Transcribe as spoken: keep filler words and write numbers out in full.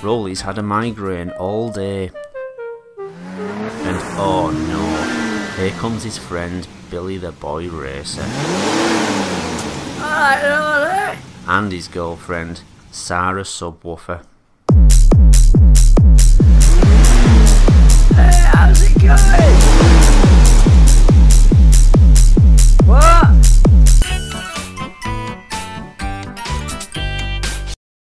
Roly's had a migraine all day. And oh no, here comes his friend Billy the Boy Racer. Alright, Roly. And his girlfriend, Sarah Subwoofer.